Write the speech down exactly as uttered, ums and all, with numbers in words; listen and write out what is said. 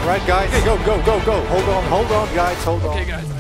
right, guys. Okay, go, go, go, go. Hold on, hold on, guys, hold on. Okay, guys.